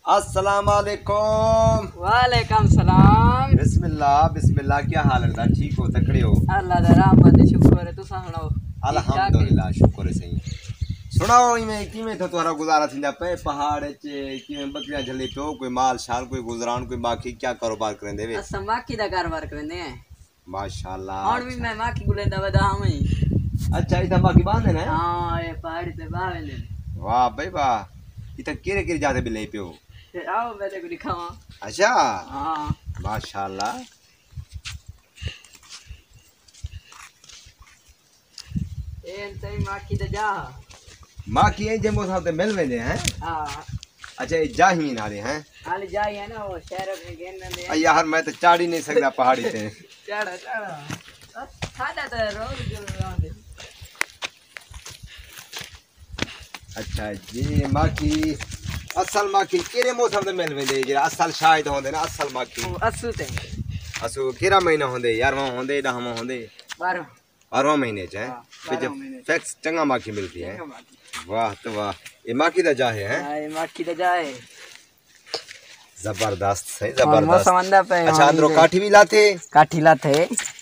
अस्सलाम वालेकुम। वालेकुम सलाम। बिस्मिल्लाह बिस्मिल्लाह। क्या हाल है? ठीक हो? तकड़े हो? अल्लाह दा रहमत है, शुक्र है। तुसा सुनाओ? अल्हम्दुलिल्लाह, शुक्र है। सही सुनाओ। इवें किवें तो तुम्हारा गुजारा थींदा पे पहाड़ च? किवें बकरियां झले तो? कोई माल शाल, कोई गुजरान, कोई बाकी क्या कारोबार करंदे वे? अस माकी दा कारोबार करंदे हैं। माशाल्लाह। हुन भी मैं माकी गुलेंदा वदा हूं। अच्छा, इधर बाकी बांधे ना? हां, ये पहाड़ी पे बावेले। वाह भाई वाह। इधर केरे केरे जाते भी ले पियो? फिर आओ मैं तेको दिखावा। अच्छा, हां माशाल्लाह। ए तई माकी दा जा। मां की जम्बो साहब ते मिल वेंदे हैं? हां। अच्छा, ये जाहीन वाले हैं? हाल जाई है ना, वो शहर में गेन दे। यार मैं तो चढ़ ही नहीं सकता पहाड़ी पे। चढ़ा चढ़ा खादा तो रोज जो रहंदे। अच्छा जी, माखी असल माखी केरे मौसम ते मिल वेंदे? जे असल शायद होंदे ना असल माखी। ओ असु ते असु केरा महीना होंदे? 11वां होंदे, 10वां होंदे? 12 12वां महीने च है। हां, फिर 12 महीने फैक्स चंगा माखी मिलती है। वाह तो वाह। ये माखी दा जाहे है? हां, ये माकी दा जाए। जबरदस्त है, मौसम जबरदस्त। अंदा पे। अच्छा, अंदरो काठी भी लाते? काठी लाते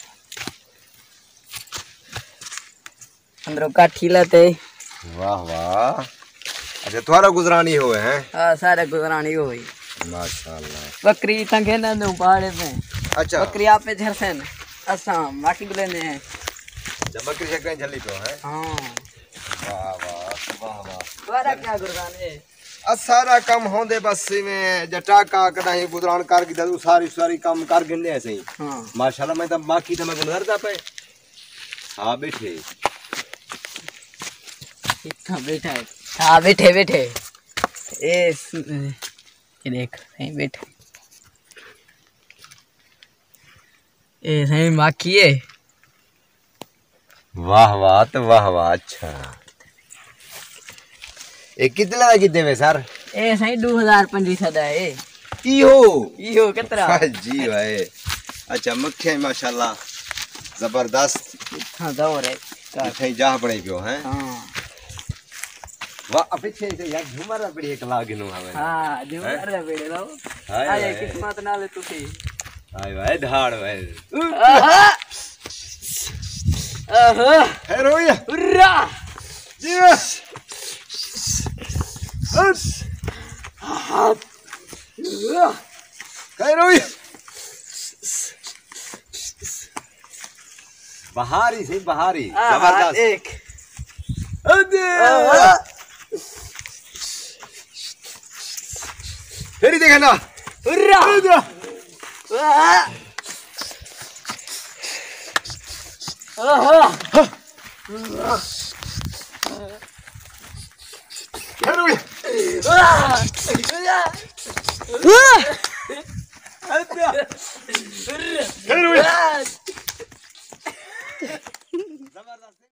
अंदरो काठी लाते। वाह वाह। अच्छा, तुम्हारा गुजरानी हुए हैं? हां, सारे गुजरानी होई। माशाल्लाह। बकरी तंगे ना दो पहाड़े पे। अच्छा, बकरी आपे झरसन असा माटी गुलेंदे हैं। जब बकरी शक्कर झली तो है। हां, वाह वाह वाह वाह। तुम्हारा क्या गुजरान है? सारा कम होंदे बस में जटा का कदाही गुजरान कर की दू सारी सारी काम कर गिनने ऐसे ही। हां माशाल्लाह। मैं तो बाकी तो मैं गुजरता पे हां बैठे। इतना बैठा है। हां, बैठे बैठे ये देख सही बैठे। ए सही माकी है। वाह वाह तो वाह वाह। अच्छा, ये कितने का कितने में सर? ए सही 2025 दा है। इहो कितना जी भाई। अच्छा, मक्खे माशाल्लाह जबरदस्त। हां दौर है इथे जा पड़े क्यों हैं? हां वाह, पीछे से यार झूमर पड़ी एक लागिनो हमें। हां, जुमर दा बेड़े लो। हाय आए हाय। किस्मत नाल तुसी। हाय भाई धाड़ भाई। आहा आहा है रोया उर्रा जी। है रोया बहारी से बहारी जबरदस्त। एक फिर ही देखना। उर्रा आहा है रोया। Ah!